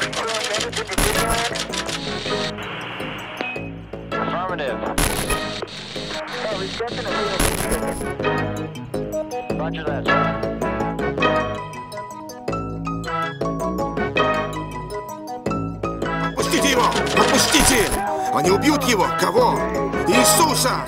Отпустите его! Отпустите! Они убьют его! Кого? Иисуса!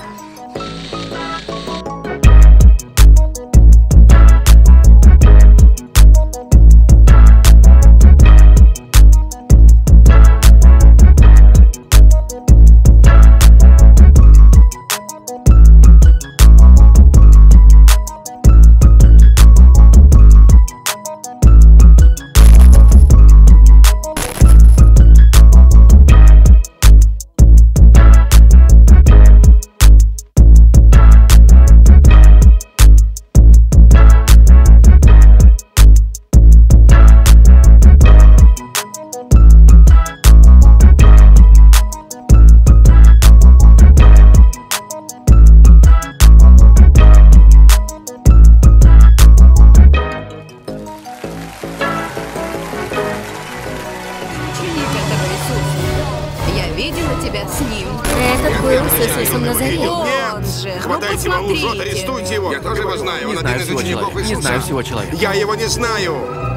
Хватайте его, лжет, арестуйте его. Я тоже его знаю. Он один из учеников Иисуса. Не знаю всего человека. Я его не знаю.